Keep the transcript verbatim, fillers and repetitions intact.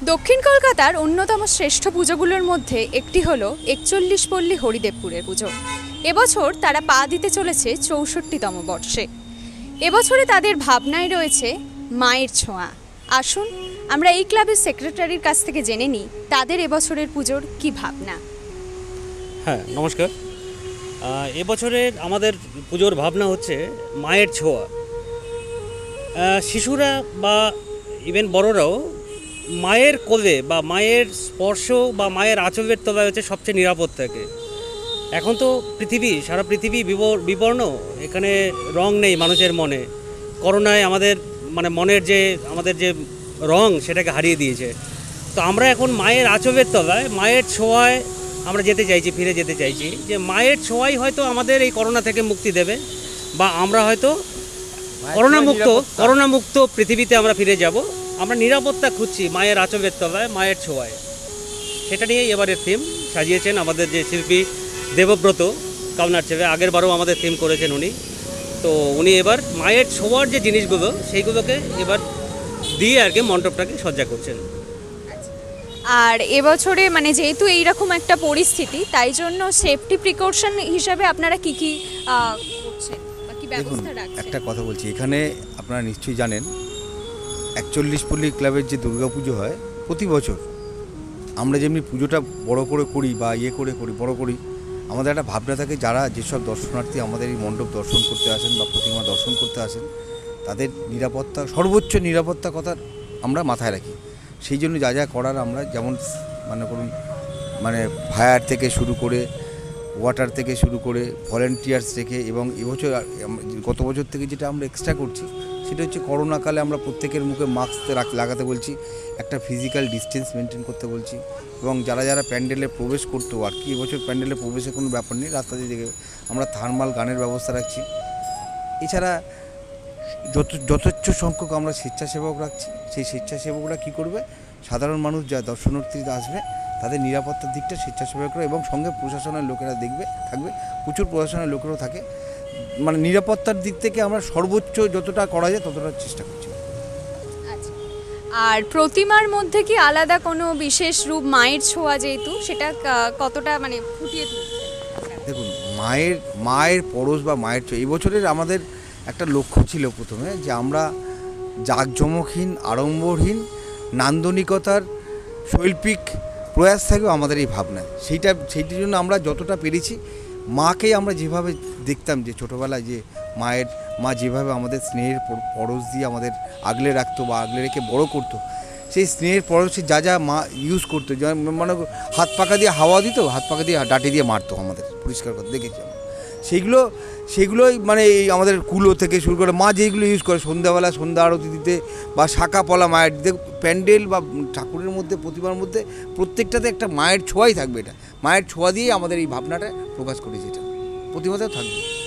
দক্ষিণ কলকাতার অন্যতম শ্রেষ্ঠ পুজোগুলোর মধ্যে একটি হলো একচল্লিশ পল্লী হরিদেবপুরের পুজো। এবছর তারা পা দিতে চলেছে চৌষট্টিতম বর্ষে। এবছরে তাদের ভাবনায় রয়েছে মায়ের ছোঁয়া। আসুন আমরা এই ক্লাবের সেক্রেটারির কাছ থেকে জেনে নিই তাদের এবছরের পুজোর কি ভাবনা। হ্যাঁ, নমস্কার। এবছরের আমাদের পুজোর ভাবনা হচ্ছে মায়ের ছোঁয়া। শিশুরা বা ইভেন বড়রাও মায়ের কোলে বা মায়ের স্পর্শ বা মায়ের আঁচলের তলায় হচ্ছে সবচেয়ে নিরাপদ থাকে। এখন তো পৃথিবী সারা পৃথিবী বিবর্ণ, এখানে রং নেই মানুষের মনে। করোনায় আমাদের মানে মনের যে আমাদের যে রং সেটাকে হারিয়ে দিয়েছে। তো আমরা এখন মায়ের আঁচলের তলায় মায়ের ছোঁয়ায় আমরা যেতে চাইছি, ফিরে যেতে চাইছি যে মায়ের ছোঁয়াই হয়তো আমাদের এই করোনা থেকে মুক্তি দেবে বা আমরা হয়তো করোনা মুক্ত করোনা মুক্ত পৃথিবীতে আমরা ফিরে যাব। আমরা নিরাপত্তা খুঁজছি মায়ের আঁচলের তলায় মায়ের ছোঁয়ায়। সেটা নিয়েই এবারের থিম সাজিয়েছেন আমাদের যে শিল্পী দেবব্রত কালনার ছেলে। আগের বারও আমাদের থিম করেছেন উনি। তো উনি এবার মায়ের ছোঁয়ার যে জিনিসগুলো সেইগুলোকে এবার দিয়ে আর কি মণ্ডপটাকে সজ্জা করছেন। আর এবছরে মানে যেহেতু এইরকম একটা পরিস্থিতি, তাই জন্য সেফটি প্রিকশন হিসাবে আপনারা কি কি করছেন বা কি ব্যবস্থা রাখছেন? একটা কথা বলছি, এখানে আপনারা নিশ্চয়ই জানেন একচল্লিশ পল্লী ক্লাবের যে দুর্গাপুজো হয় প্রতি বছর, আমরা যেমনি পুজোটা বড় করে করি বা ইয়ে করে করি বড় করি, আমাদের একটা ভাবনা থাকে যারা যেসব দর্শনার্থী আমাদের এই মণ্ডপ দর্শন করতে আসেন বা প্রতিমা দর্শন করতে আসেন তাদের নিরাপত্তা, সর্বোচ্চ নিরাপত্তা কথা আমরা মাথায় রাখি। সেই জন্য যা যা করার আমরা যেমন মনে করুন মানে ফায়ার থেকে শুরু করে ওয়াটার থেকে শুরু করে ভলেন্টিয়ার্স থেকে, এবং এবছর গত বছর থেকে যেটা আমরা এক্সট্রা করছি সেটা হচ্ছে করোনাকালে আমরা প্রত্যেকের মুখে মাস্ক লাগাতে বলছি, একটা ফিজিক্যাল ডিস্টেন্স মেনটেন করতে বলছি, এবং যারা যারা প্যান্ডেলে প্রবেশ করতো আর কি এবছর প্যান্ডেলে প্রবেশের কোনো ব্যাপার নেই, রাস্তা দিয়ে দেখে আমরা থার্মাল গানের ব্যবস্থা রাখছি। এছাড়া যত যথেচ্ছ সংখ্যক আমরা স্বেচ্ছাসেবক রাখছি। সেই স্বেচ্ছাসেবকরা কী করবে, সাধারণ মানুষ যা দর্শনার্থীরা আসবে তাদের নিরাপত্তার দিকটা স্বেচ্ছাসেবকরা এবং সঙ্গে প্রশাসনের লোকেরা দেখবে থাকবে, প্রচুর প্রশাসনের লোকেরাও থাকে। মানে নিরাপত্তার দিক থেকে আমরা সর্বোচ্চ যতটা করা যায় ততটা চেষ্টা করছি। আর প্রতিমার মধ্যে কি আলাদা কোনো বিশেষ রূপ মায়ের ছোঁয়া, যেহেতু সেটা কতটা মানে ফুটিয়ে তুলছে? দেখুন, মায়ের মায়ের পরশ বা মায়ের ছোঁয়া এই বছরের আমাদের একটা লক্ষ্য ছিল প্রথমে যে আমরা জাঁকজমকহীন, আড়ম্বরহীন, নান্দনিকতার শৈল্পিক প্রয়াস থাকবে আমাদের এই ভাবনায়। সেইটা সেইটির জন্য আমরা যতটা পেরেছি মাকে আমরা যেভাবে দেখতাম যে ছোটোবেলায় যে মায়ের মা যেভাবে আমাদের স্নেহের পরশ দিয়ে আমাদের আগলে রাখতো বা আগলে রেখে বড় করতো, সেই স্নেহের পরশে যা যা মা ইউজ করতো, যেমন মানে হাত পাকা দিয়ে হাওয়া দিত, হাত পাকা দিয়ে ডাটি দিয়ে মারতো আমাদের, পরিষ্কার করতে দেখেছি আমরা। সেইগুলো সেগুলোই মানে এই আমাদের কুলো থেকে শুরু করে মা যেইগুলো ইউজ করে সন্ধ্যাবেলা সন্ধ্যা আরতি দিতে বা শাঁখা পলা মায়ের দিতে, প্যান্ডেল বা ঠাকুরের মধ্যে প্রতিমার মধ্যে প্রত্যেকটাতে একটা মায়ের ছোঁয়াই থাকবে। এটা মায়ের ছোঁয়া দিয়েই আমাদের এই ভাবনাটা প্রকাশ করেছে, এটা প্রতিমাতেও থাকবে।